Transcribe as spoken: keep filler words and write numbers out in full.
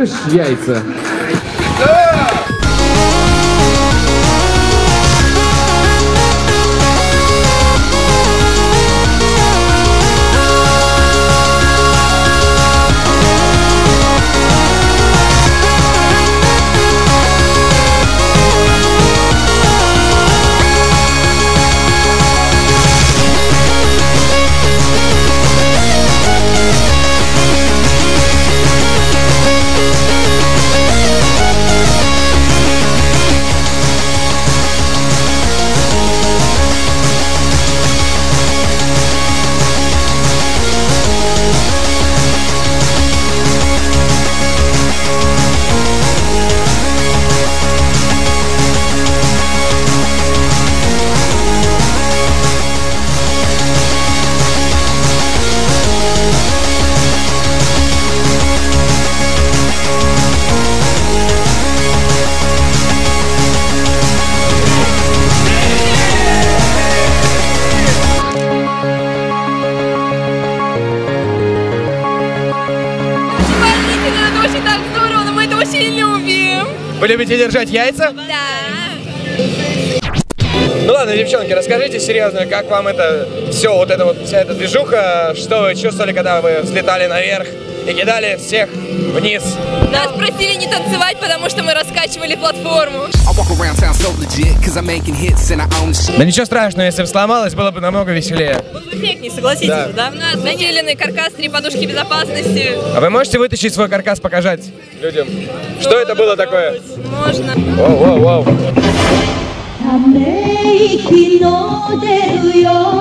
Любишь яйца? Вы любите держать яйца? Да. Ну ладно, девчонки, расскажите серьезно, как вам это все, вот это вот, вся эта движуха, что вы чувствовали, когда вы взлетали наверх и кидали всех вниз? Нас просили не танцевать, потому что мы раскачивали платформу. Да ничего страшного, если бы сломалось, было бы намного веселее. Был бы эффектней, согласитесь, да? да? У нас заделенный каркас, три подушки безопасности. А вы можете вытащить свой каркас, показать людям? Что ну, это было такое? Можно. Воу, воу, воу.